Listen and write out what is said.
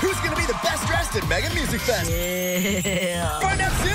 Who's gonna be the best dressed at Mega Music Fest? Yeah. Find out soon.